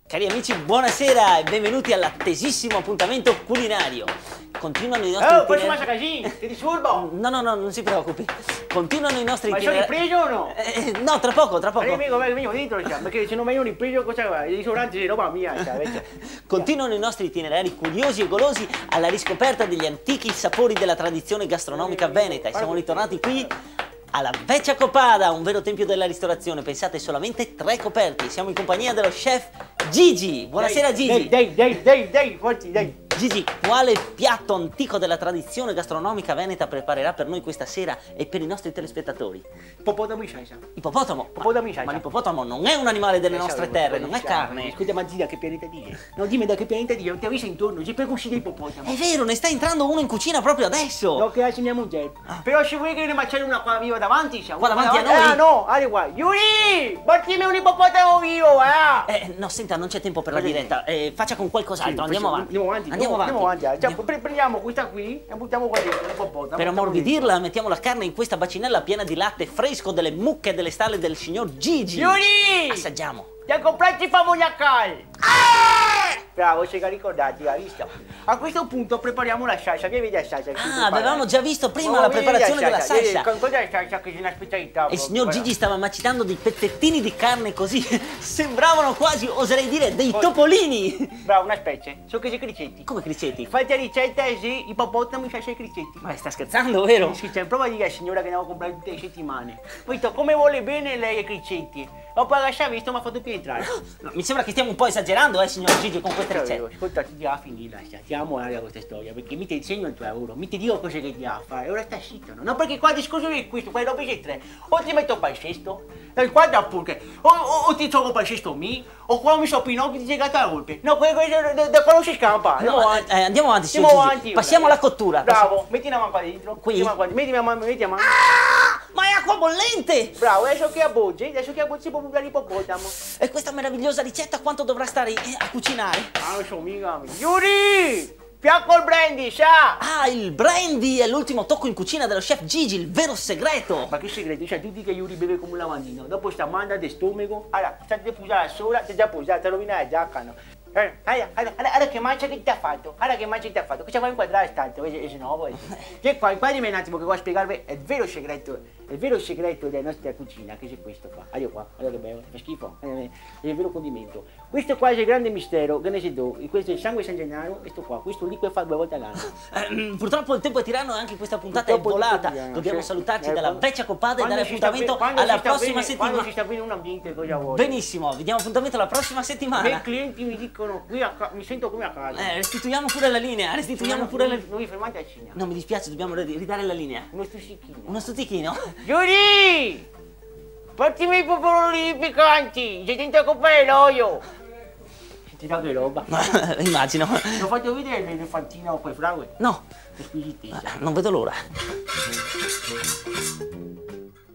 Cari amici, buonasera e benvenuti all'attesissimo appuntamento culinario. Continuano i nostri Oh, poi si mangia casino, ti disturbo? No, non si preoccupi. Continuano i nostri Ma sono ripreso o no? No, tra poco. Vengo dentro, perché se non vengono ripreso cosa va? I ristoranti è roba mia, Continuano i nostri itinerari curiosi e golosi alla riscoperta degli antichi sapori della tradizione gastronomica veneta e siamo ritornati qui alla Vecchia Copada, un vero tempio della ristorazione. Pensate, solamente 3 coperti. Siamo in compagnia dello chef Gigi. Buonasera Gigi. Dai, forti, dai. Gigi, quale piatto antico della tradizione gastronomica veneta preparerà per noi questa sera e per i nostri telespettatori? Ippopotamo in salsa. Ippopotamo? Ippopotamo in salsa. Ma l'ippopotamo non è un animale delle nostre terre, non è carne. Scusa, ma da che pianeta dice? No, dimmi da che pianeta dice, non ti ho visto intorno, c'è per uscire ippopotamo. È vero, ne sta entrando uno in cucina proprio adesso. No, che hace mia moglie. Però se vuoi che ne mangiare una qua viva davanti, qua davanti a noi? Ah no, guarda qua. Yuri, portimi un ippopotamo vivo, no, senta, non c'è tempo per la diretta. Faccia con qualcos'altro, andiamo avanti. Andiamo avanti. Prendiamo questa qui e buttiamo qua dentro l'ippopotamo. Per ammorbidirla mettiamo la carne in questa bacinella piena di latte fresco delle mucche delle stalle del signor Gigi. Yuri! Assaggiamo. Ti ha comprato il famognacal! Bravo, sei ricordati, hai visto? A questo punto prepariamo la salsa, che vedi la salsa? Avevamo già visto prima la preparazione della salsa. Cos'è la salsa che è una specialità? E il signor Gigi stava macitando dei pezzettini di carne così, sembravano quasi, oserei dire, dei topolini. Bravo, una specie, so che sei cricetti. Come cricetti? Fate la ricetta e sì, ippopotamo in salsa ai cricetti. Ma sta scherzando, vero? Sì, c'è prova a dire alla signora che andiamo a comprare tutte le settimane. Poi come vuole bene lei ai cricetti. Ho poi lasciato visto, ma ha fatto più entrare. No, mi sembra che stiamo un po' esagerando, signor Gigi, con queste ricette. Ascolta, ti devo finire, stiamo a questa storia, perché mi ti insegno il tuo lavoro, mi ti dico cosa che ti ha a fare, ora sta zitto, no? Perché qua il discorso è questo, qua dopo c'è 3, o ti metto per il sesto, e qua da pure, o ti gioco per il sesto mi, o qua mi so Pinocchio ti sei gato a golpe. No, da qua non si scampa, andiamo avanti, signor Gigi. Passiamo alla cottura. Bravo, metti una mano qua dentro. Qui? Metti la mano. Ma è acqua bollente! Bravo, adesso che abboggi può buttare l'ippopotamo. E questa meravigliosa ricetta quanto dovrà stare a cucinare? Non so mica. Yuri! Fiacco il brandy, sa! Ah, il brandy è l'ultimo tocco in cucina dello chef Gigi, il vero segreto! Ma che segreto? Cioè, tu dici che Yuri beve come un lavandino, dopo sta manda di stomaco, allora, sta di posare sola, ti già posata, ti rovina la giacca, no? Allora che mangia che ti ha fatto? Cosa vuoi inquadrare tanto? Se no, vuoi. Che qua dimmi un attimo che vuoi spiegarvi il vero segreto della nostra cucina, che è questo qua. Allora che bello, fa schifo. È il vero condimento. Questo qua è il grande mistero, che ne si do. Questo è il sangue San Gennaro, questo liquido fa 2 volte all'anno. Purtroppo il tempo è tiranno e anche questa puntata è volata. Dobbiamo salutarci dalla Vecchia Copada e dare appuntamento alla prossima settimana. Quando si sta bene un ambiente, cosa vuoi? Benissimo, vi diamo appuntamento alla prossima settimana. I clienti mi dicono qui mi sento come a casa. Restituiamo pure la linea, Non vi fermate a cena. Non mi dispiace, dobbiamo ridare la linea. Uno stuzzichino. Yuri! Portimi i pomodori piccanti! Sei dentro a comprare l'olio! Ti dà che roba? Immagino. Lo faccio vedere l'elefantino con le fragole? No. È squisitezza. Non vedo l'ora.